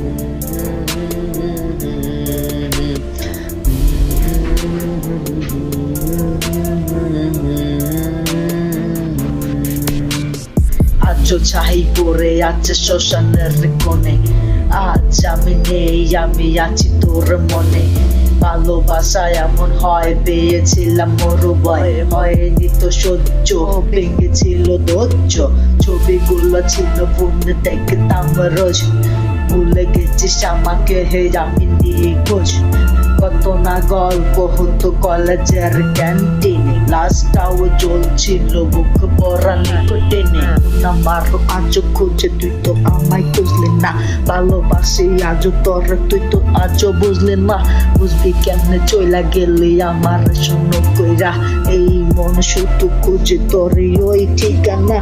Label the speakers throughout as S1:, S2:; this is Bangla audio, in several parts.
S1: আজও ছাই পড়ে আছে শ্মশানের কোণে, আজ আমি নেই, আমি আছি তোর মনে। ভালোবাসা এমন হয়, পেয়েছিলাম মরুভয়, হয়নি তো সহ্য, ভেঙেছিল ধৈর্য। ছবিগুলো ছিল ফোনে দেখতাম রোজ, ভুলে গেছিস আমাকে, হে আমি নিখোঁজ। কত না গল্প হতো কলেজের ক্যান্টিনে, লাস্টটাও চলছিল বুক ভরা নিকটেনে। আমার আজও খুঁজে, তুই তো আমায় খুঁজলি না। ভালোবাসি আজও তোর, তুই তো আজও বুঝলি না। বুঝবি কেমনে চইলা গেলি আমার শূন্য কইরা, এই মন শুধু খুঁজে তোরই ওই ঠিকানা।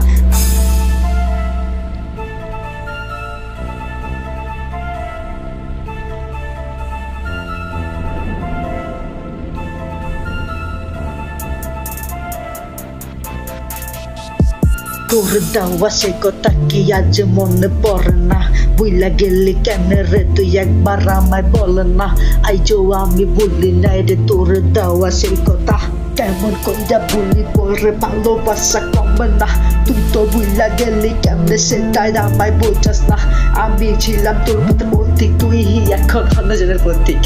S1: তোর দেওয়া সে কথা কি আজ মনে পড়ে না? বুইলা গেলি কেন রে তুই একবার আমায় বলে না? আইজো আমি বলি নাই রে তোর দেওয়া সেই কথা। কেমন কইরা বলি পরে ভালোবাসা কমে না? তুই তো বুইলা গেলি কেমনে সেটাই আমায় বোঝাস না। আমি ছিলাম তোর মতো পথিক, তুই এখন অন্যজনের পথিক।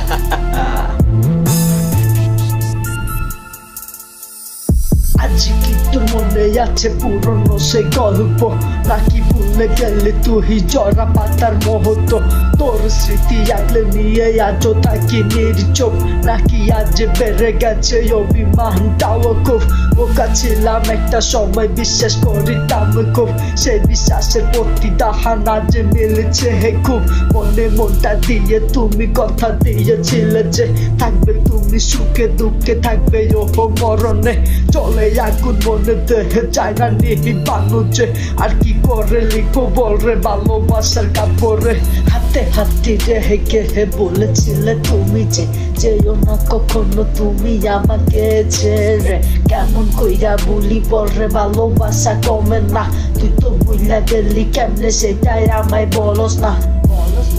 S1: আজ কি তোর মনে আছে পুরনো সে গল্প, নাকি ভুলে গেলে তুই জরা পাতার মুহূর্ত? তোর স্মৃতি আগলে নিয়ে আজও থাকি নির্চোপ, নাকি আজ বেড়ে গেছে অভিমানটাও খুব? বোকা ছিলাম একটা সময়, বিশ্বাস করিতাম খুব, সে বিশ্বাসের প্রতিদান আজ মিলেছে খুব। মনে মনটা দিয়ে তুমি কথা দিয়েছিলে যে থাকবে তুমি সুখে দুঃখে, থাকবে ও মরণে। চলে আগুন মনে দেহে যায় না নিবানো যে, আর কি করে লিখবো বল রে ভালোবাসার কাপড়ে? হাতে হাতে রেখে বলেছিলে তুমি যে যেও না কখনো তুমি আমাকে ছেড়ে। কেমন কইরা বলি বল রে ভালোবাসা কমে না? তুই তো বুইলা গেলি কেমনে সেটাই আমায় বলস না।